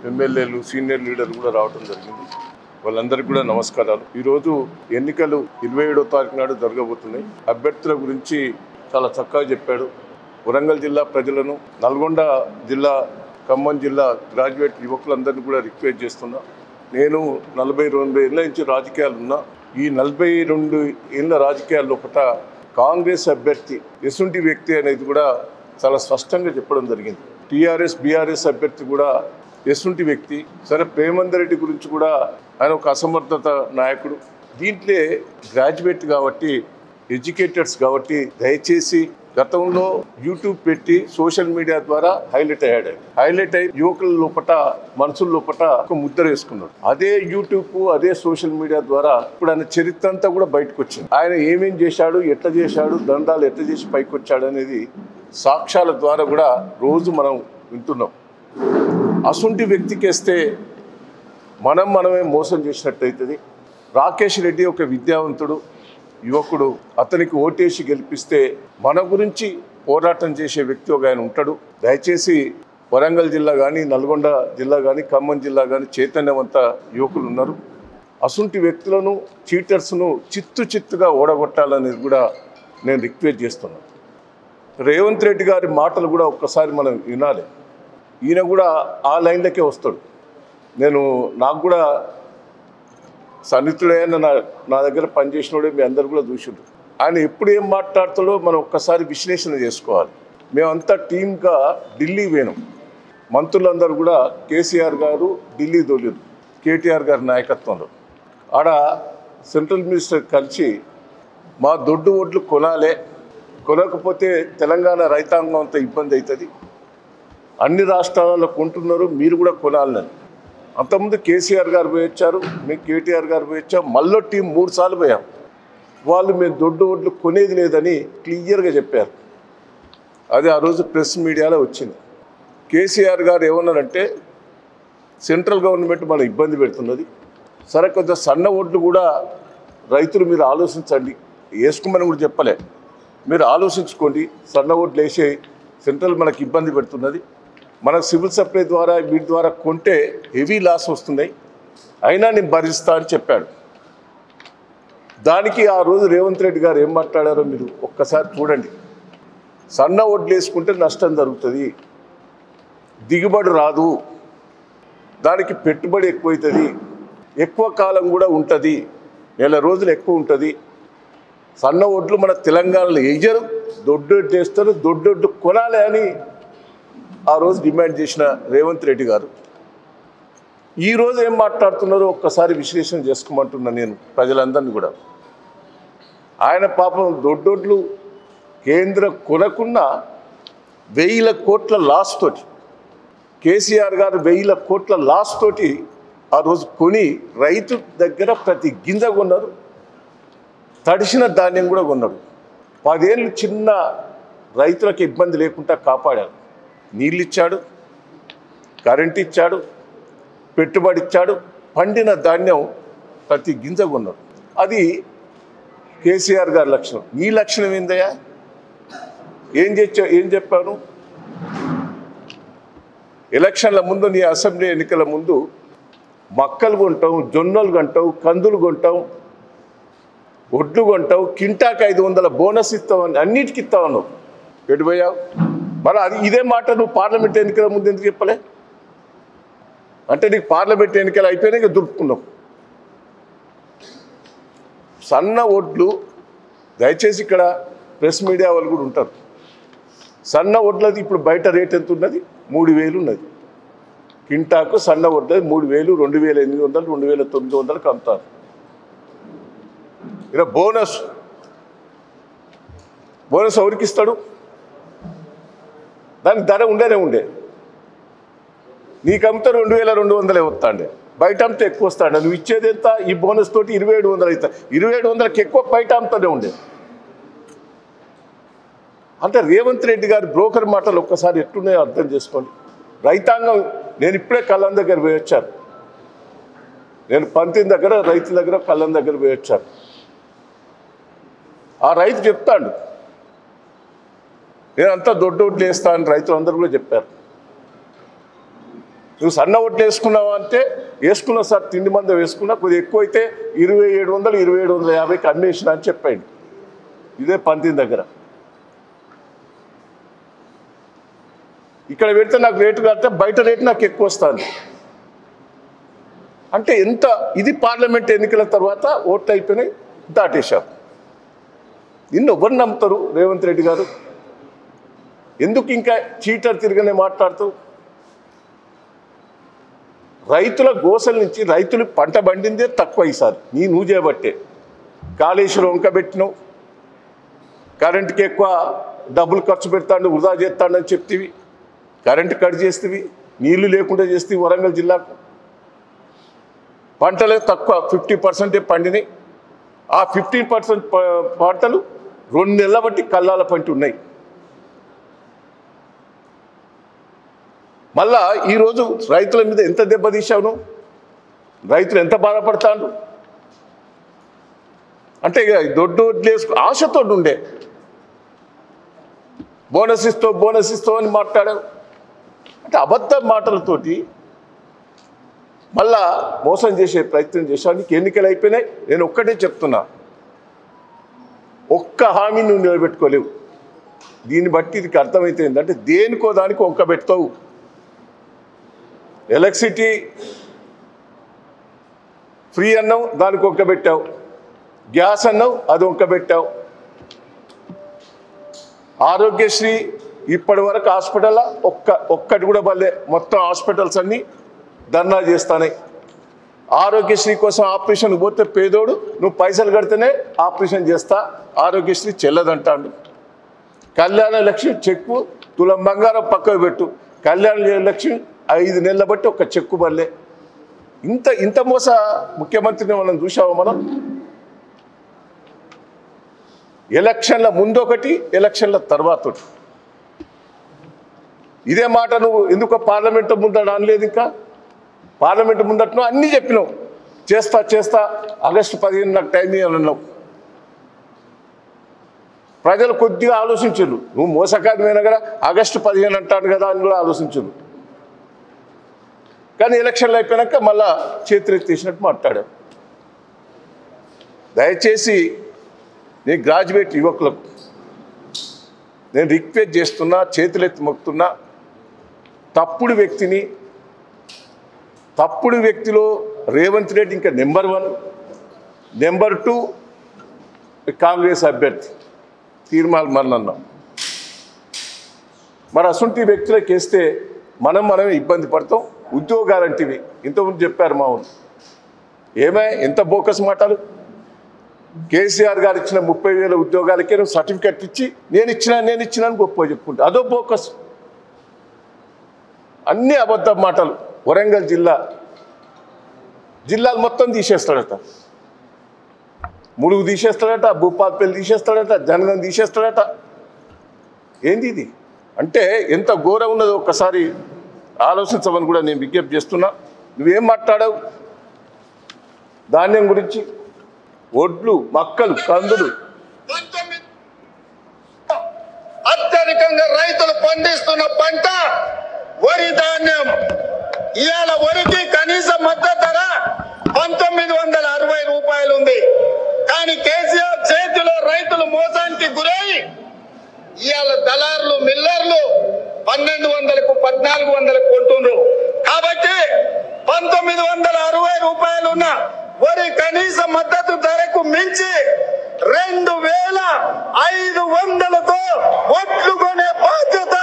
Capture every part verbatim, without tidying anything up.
ఎమ్మెల్యేలు సీనియర్ లీడర్లు కూడా రావడం జరిగింది. వాళ్ళందరికీ కూడా నమస్కారాలు. ఈరోజు ఎన్నికలు ఇరవై ఏడో తారీఖు నాడు జరగబోతున్నాయి. అభ్యర్థుల గురించి చాలా చక్కగా చెప్పాడు. వరంగల్ జిల్లా ప్రజలను, నల్గొండ జిల్లా, ఖమ్మం జిల్లా గ్రాడ్యుయేట్ యువకులందరినీ కూడా రిక్వెస్ట్ చేస్తున్నా. నేను నలభై రెండు ఏళ్ళ నుంచి రాజకీయాలు ఉన్నా. ఈ నలభై రెండు ఏళ్ళ రాజకీయాల లోపల కాంగ్రెస్ అభ్యర్థి ఎసుంటి వ్యక్తి అనేది కూడా చాలా స్పష్టంగా చెప్పడం జరిగింది. టీఆర్ఎస్ బీఆర్ఎస్ అభ్యర్థి కూడా ఎసుంటి వ్యక్తి. సరే, ప్రేమందర్ రెడ్డి గురించి కూడా ఆయన ఒక అసమర్థత నాయకుడు. దీంట్లో గ్రాడ్యుయేట్ కాబట్టి, ఎడ్యుకేటెడ్స్ కాబట్టి దయచేసి గతంలో యూట్యూబ్ పెట్టి సోషల్ మీడియా ద్వారా హైలైట్ అయ్యాడు. హైలైట్ అయ్యి యువకుల లోపల, మనసుల లోపల ఒక ముద్ర వేసుకున్నాడు. అదే యూట్యూబ్, అదే సోషల్ మీడియా ద్వారా ఇప్పుడు ఆయన చరిత్ర అంతా కూడా బయటకు వచ్చింది. ఆయన ఏమేం చేశాడు, ఎట్లా చేశాడు, దండాలు ఎట్లా చేసి పైకి వచ్చాడు అనేది సాక్ష్యాల ద్వారా కూడా రోజు మనం వింటున్నాం. అసుంటి వ్యక్తికేస్తే మనం మనమే మోసం చేసినట్టు అవుతుంది. రాకేష్ రెడ్డి ఒక విద్యావంతుడు, యువకుడు. అతనికి ఓటేసి గెలిపిస్తే మన గురించి పోరాటం చేసే వ్యక్తి ఒక ఆయన ఉంటాడు. దయచేసి వరంగల్ జిల్లా కానీ, నల్గొండ జిల్లా కానీ, ఖమ్మం జిల్లా కానీ చైతన్యవంత యువకులు ఉన్నారు. అసుంటి వ్యక్తులను, చీటర్స్ను చిత్తు చిత్తుగా ఓడగొట్టాలనేది కూడా నేను రిక్వెస్ట్ చేస్తున్నాను. రేవంత్ రెడ్డి గారి మాటలు కూడా ఒక్కసారి మనం వినాలి. ఈయన కూడా ఆ లైన్లకే వస్తాడు. నేను నాకు కూడా సన్నిహితుడైన నా నా దగ్గర పనిచేసినోడే మీ అందరు కూడా చూసిండ్రు. ఆయన ఎప్పుడు ఏం మాట్లాడతాడో మనం ఒక్కసారి విశ్లేషణ చేసుకోవాలి. మేమంతా టీమ్గా ఢిల్లీ పోయినాం. మంత్రులందరూ కూడా కేసీఆర్ గారు ఢిల్లీ దొలిరు కేటీఆర్ గారి నాయకత్వంలో. ఆడ సెంట్రల్ మినిస్టర్ కలిసి మా దొడ్డు ఓట్లు కొనాలే, కొనకపోతే తెలంగాణ రైతాంగం అంత ఇబ్బంది అవుతుంది, అన్ని రాష్ట్రాలలో కొంటున్నారు, మీరు కూడా కొనాలని. అంతకుముందు కేసీఆర్ గారు పోయి వచ్చారు, మేము కేటీఆర్ గారు పోయి వచ్చాం, మళ్ళీ టీం మూడు సార్లు పోయాం. వాళ్ళు మేము దొడ్డు ఓట్లు కొనేది లేదని క్లియర్గా చెప్పారు. అది ఆ రోజు ప్రెస్ మీడియాలో వచ్చింది. కేసీఆర్ గారు ఏమన్నారంటే, సెంట్రల్ గవర్నమెంట్ మన ఇబ్బంది పెడుతున్నది, సరే కొంచెం సన్న ఓట్లు కూడా రైతులు మీరు ఆలోచించండి, వేసుకోమని కూడా చెప్పలే, మీరు ఆలోచించుకోండి, సన్న ఓట్లు వేసే సెంట్రల్ మనకి ఇబ్బంది పెడుతున్నది, మనకు సివిల్ సప్లై ద్వారా వీటి ద్వారా కొంటే హెవీ లాస్ వస్తున్నాయి, అయినా నేను భరిస్తా అని చెప్పాడు. దానికి ఆ రోజు రేవంత్ రెడ్డి గారు ఏం మాట్లాడారో మీరు ఒక్కసారి చూడండి. సన్న ఓట్లు వేసుకుంటే నష్టం జరుగుతుంది, దిగుబడి రాదు, దానికి పెట్టుబడి ఎక్కువవుతుంది, ఎక్కువ కాలం కూడా ఉంటుంది, నెల రోజులు ఎక్కువ ఉంటుంది. సన్న ఓట్లు మన తెలంగాణలో వేయరు, దొడ్డొడ్డు వేస్తారు, దొడ్డొడ్డు కొనాలి అని ఆ రోజు డిమాండ్ చేసిన రేవంత్ రెడ్డి గారు ఈరోజు ఏం మాట్లాడుతున్నారో ఒక్కసారి విశ్లేషణ చేసుకోమంటున్నా నేను ప్రజలందరినీ కూడా. ఆయన పాపం దొడ్డొడ్లు కేంద్ర కొనకున్న వెయ్యిల కోట్ల లాస్ తోటి, కేసీఆర్ గారు వెయ్యిల కోట్ల లాస్ తోటి ఆ రోజు కొని రైతు దగ్గర ప్రతి గింజ కొన్నారు, తడిసిన ధాన్యం కూడా కొన్నాడు. పదేళ్ళు చిన్న రైతులకు ఇబ్బంది లేకుండా కాపాడారు. నీళ్ళు ఇచ్చాడు, కరెంట్ ఇచ్చాడు, పెట్టుబడి ఇచ్చాడు, పండిన ధాన్యం ప్రతి గింజ కొన్నాడు. అది కేసీఆర్ గారి లక్షణం. నీ లక్షణం ఏందయ్యా? ఏం చేచ్చా ఏం చెప్పాను? ఎలక్షన్ల ముందు, నీ అసెంబ్లీ ఎన్నికల ముందు మక్కలు కొంటావు, జొన్నలు కొంటావు, కందులు కొంటావు, ఒడ్లు కొంటావు, కింటాకి ఐదు వందల బోనస్ ఇస్తావు, అని అన్నిటికి ఇస్తావు నువ్వు. ఎడిపోయావు మరి? అది ఇదే మాట నువ్వు పార్లమెంట్ ఎన్నికల ముందు ఎందుకు చెప్పలే? అంటే నీకు పార్లమెంట్ ఎన్నికలు అయిపోయినాక దురుపుకున్నావు. సన్న ఓట్లు, దయచేసి ఇక్కడ ప్రెస్ మీడియా వాళ్ళు కూడా ఉంటారు. సన్న ఓట్లది ఇప్పుడు బయట రేట్ ఎంత ఉన్నది? మూడు వేలు ఉన్నది కింటాకు. సన్న ఓట్లది మూడు వేలు, రెండు వేల ఎనిమిది వందలు, రెండు వేల తొమ్మిది వందలకు అమ్ముతారు. ఇలా బోనస్ బోనస్ ఎవరికి ఇస్తాడు? దానికి ధర ఉండేనే ఉండే. నీకు అమ్మితే రెండు వేల రెండు వందలే వస్తాండే, బయట అమ్మితే ఎక్కువ వస్తాండే. నువ్వు ఇచ్చేది ఎంత? ఈ బోనస్ తోటి ఇరవై ఏడు వందలు అవుతా, ఇరవై ఏడు వందలకి ఎక్కువ బయట అమ్ముతానే ఉండే. అంటే రేవంత్ రెడ్డి గారి బ్రోకర్ మాటలు ఒక్కసారి ఎట్లున్నాయో అర్థం చేసుకోండి. రైతాంగం, నేను ఇప్పుడే కళ్ళం దగ్గర పోయి వచ్చాను. నేను పంతిన దగ్గర, రైతుల దగ్గర, కళ్ళం దగ్గర పోయి వచ్చాను. ఆ రైతు చెప్తాడు, నేనంతా దొడ్డోడ్లు వేస్తా అని రైతులందరూ కూడా చెప్పారు. నువ్వు సన్న ఓట్లు వేసుకున్నావా అంటే వేసుకున్నా సార్, తిండి మంద వేసుకున్నా, కొద్దిగా ఎక్కువ అయితే ఇరవై ఏడు వందలు ఇరవై ఏడు వందల యాభైకి అమ్మేసిన అని చెప్పాడు. ఇదే పంతిన దగ్గర. ఇక్కడ పెడితే నాకు రేటు కడితే బయట రేటు నాకు ఎక్కువ వస్తుంది అంటే ఎంత ఇది. పార్లమెంట్ ఎన్నికల తర్వాత ఓట్లు అయిపోయినాయి, దాటేశారు. నిన్ను ఎవరు నమ్ముతారు రేవంత్ రెడ్డి గారు? ఎందుకు ఇంకా చీటర్ తిరగనే మాట్లాడుతావు? రైతుల గోసల నుంచి రైతులు పంట పండిందే తక్కువ ఈసారి నీ నువ్వు చేయబట్టే. కాళేశ్వరం వంక పెట్టినావు, కరెంటుకి ఎక్కువ డబ్బులు ఖర్చు పెడతాడు, వృధా చేస్తాడని చెప్తివి, కరెంటు కట్ చేస్తేవి, నీళ్లు లేకుండా చేస్తే వరంగల్ జిల్లాకు పంటలే తక్కువ ఫిఫ్టీ పర్సెంటే పండినాయి. ఆ ఫిఫ్టీన్ పర్సెంట్ పంటలు రెండు నెలల బట్టి కల్లాల పంట ఉన్నాయి. మళ్ళా ఈరోజు రైతుల మీద ఎంత దెబ్బతీశావు నువ్వు? రైతులు ఎంత బాధపడతాడు అంటే ఇక దొడ్డు వడ్లేసుకు ఆశతో ఉండే బోనస్ ఇస్తావు బోనస్ ఇస్తావు అని మాట్లాడావు. అంటే అబద్ధ మాటలతోటి మళ్ళా మోసం చేసే ప్రయత్నం చేశావు. నీకు ఎన్నికలు అయిపోయినాయి. నేను ఒక్కటే చెప్తున్నా, ఒక్క హామీ నువ్వు నిలబెట్టుకోలేవు. దీన్ని బట్టి ఇది అర్థమైతే ఏంటంటే దేనికో దానికి ఒక్క పెడతావు. ఎలక్ట్రిసిటీ ఫ్రీ అన్నావు, దానికి ఒక్క పెట్టావు. గ్యాస్ అన్నావు, అది ఒక్క పెట్టావు. ఆరోగ్యశ్రీ ఇప్పటి వరకు హాస్పిటల్లో ఒక్క ఒక్కటి కూడా బల్లే. మొత్తం హాస్పిటల్స్ అన్నీ ధర్నా చేస్తాయి. ఆరోగ్యశ్రీ కోసం ఆపరేషన్ పోతే పేదోడు నువ్వు పైసలు కడితేనే ఆపరేషన్ చేస్తా, ఆరోగ్యశ్రీ చెల్లదంటాడు. కళ్యాణ లక్ష్మి చెక్కు తులం బంగారం పక్కకు పెట్టు, కళ్యాణ లక్ష్మి ఐదు నెలల బట్టి ఒక చెక్కు బల్లే. ఇంత ఇంత మోస ముఖ్యమంత్రిని మనం చూసాము. మనం ఎలక్షన్ల ముందొకటి, ఎలక్షన్ల తర్వాత ఇదే మాట నువ్వు ఎందుకో పార్లమెంటు ముందట అనలేదు. ఇంకా పార్లమెంటు ముందటను అన్నీ చెప్పినావు, చేస్తా చేస్తా ఆగస్టు పదిహేను నాకు టైం ఇవ్వాలని అన్నావు. ప్రజలు కొద్దిగా ఆలోచించరు. నువ్వు మోసకాదమైన కదా ఆగస్టు పదిహేను అంటాడు కదా అని కూడా ఆలోచించరు. కానీ ఎలక్షన్లు అయిపోయాక మళ్ళా చేతులెత్తేసినట్టు మాట్లాడావు. దయచేసి నీ గ్రాడ్యుయేట్ యువకులకు నేను రిక్వెస్ట్ చేస్తున్నా, చేతులెత్తి మొక్కుతున్నా, తప్పుడు వ్యక్తిని తప్పుడు వ్యక్తిలో రేవంత్ రెడ్డి ఇంకా number one, number two Congress అభ్యర్థి తీర్మాల్ మన్నన్నాం. మరి అసంటి వ్యక్తులకు వేస్తే మనం మనమే ఇబ్బంది పడతాం. ఉద్యోగాలంటివి ఇంతకుముందు చెప్పారు మా ఊరు. ఏమే ఎంత బోకస్ మాటలు. కేసీఆర్ గారు ఇచ్చిన ముప్పై వేల ఉద్యోగాలకే నువ్వు సర్టిఫికెట్ ఇచ్చి నేను ఇచ్చినా నేను ఇచ్చినా అని గొప్ప చెప్పుకుంటా. అదో బోకస్. అన్నీ అబద్ధ మాటలు. వరంగల్ జిల్లా జిల్లాలు మొత్తం తీసేస్తాడట, ములుగు తీసేస్తాడట, భూపాల్పల్లి తీసేస్తాడట, జనగం తీసేస్తాడట. ఏంది ఇది? అంటే ఎంత ఘోరం ఉన్నదో ఒక్కసారి ఆలోచించమని కూడా నేను విజ్ఞప్తి చేస్తున్నా. నువ్వేం మాట్లాడావు ధాన్యం గురించి? ఒడ్లు, మక్కలు, కందులు అత్యధికంగా రైతులు పండిస్తున్న పంట వరి ధాన్యం. ఇవాళ వరికి కనీస మద్దతు ధర పంతొమ్మిది వందల అరవై రూపాయలు ఉంది. కానీ కేసీఆర్ చేతిలో రైతులు మోసానికి గురై ఇవాళ దళారులు, మిల్లర్లు పన్నెండు వందలకు పద్నాలుగు వందలకు కొంటున్నారు. కాబట్టి పంతొమ్మిది వందల అరవై రూపాయలు ఉన్న వరి కనీస మద్దతు ధరకు మించి రెండు వేల ఐదు వందలతో ఒట్లు కొనే బాధ్యత,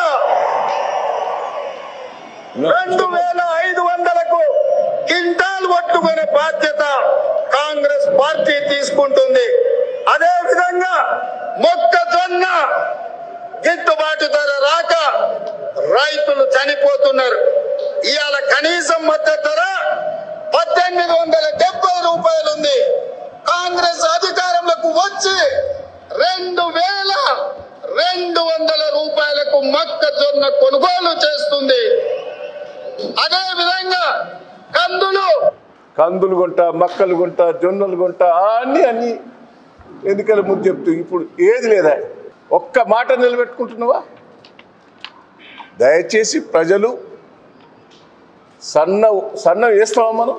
రెండు వేల ఐదు వందలకు క్వింటాల్ ఒట్లు కొనే బాధ్యత కాంగ్రెస్ పార్టీ తీసుకుంటుంది. అదే విధంగా మొక్కజొన్న గిట్టుబాటు ధర రాక రైతులు చనిపోతున్నారు. ఇవాళ కనీసం మద్దతు ధర పద్దెనిమిది వందల డెబ్బై రూపాయలు ఉంది. కాంగ్రెస్ అధికారంలోకి వచ్చి రెండు వేల రెండు వందల రూపాయలకు మొక్కజొన్న కొనుగోలు చేస్తుంది. అదే విధంగా కందులు కందులు కొంట, మక్కలు కొంట, జొన్నలు కొంట అన్నీ అన్నీ ఎన్నికల ముందు చెప్తూ ఇప్పుడు ఏది లేదా? ఒక్క మాట నిలబెట్టుకుంటున్నావా? దయచేసి ప్రజలు సన్న సన్న వేస్తామా మనం?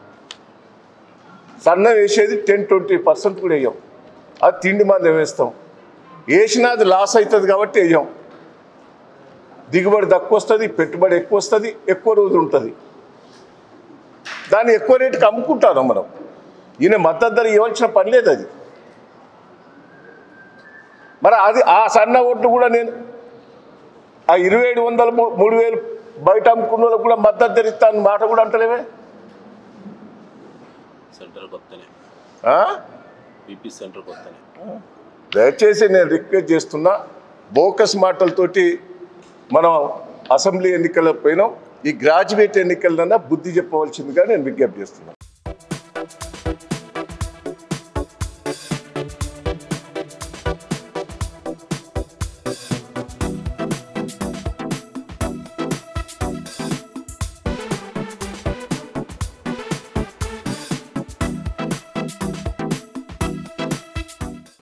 సన్న వేసేది టెన్ ట్వంటీ పర్సెంట్ కూడా వేయం. అది తిండి మంది వేస్తాం. వేసినా అది లాస్ అవుతుంది కాబట్టి వేయం. దిగుబడి తక్కువ వస్తుంది, పెట్టుబడి ఎక్కువ వస్తుంది, ఎక్కువ రోజులు ఉంటుంది. దాన్ని ఎక్కువ రేటుకి అమ్ముకుంటాను మనం. ఈయన మద్దతు ధర ఇవ్వాల్సిన పని లేదు అది. మరి అది ఆ సన్న ఓట్లు కూడా నేను ఆ ఇరవై ఏడు వందల మూడు వేలు బయట అమ్ముకున్న వాళ్ళకు కూడా మద్దతు ధర ఇస్తాను మాట కూడా అంటలేవే. దయచేసి నేను రిక్వెస్ట్ చేస్తున్నా, బోకస్ మాటలతోటి మనం అసెంబ్లీ ఎన్నికలకు పోయినాం. ఈ గ్రాడ్యుయేట్ ఎన్నికలన్నా బుద్ధి చెప్పవలసిందిగా నేను విజ్ఞప్తి చేస్తున్నాను.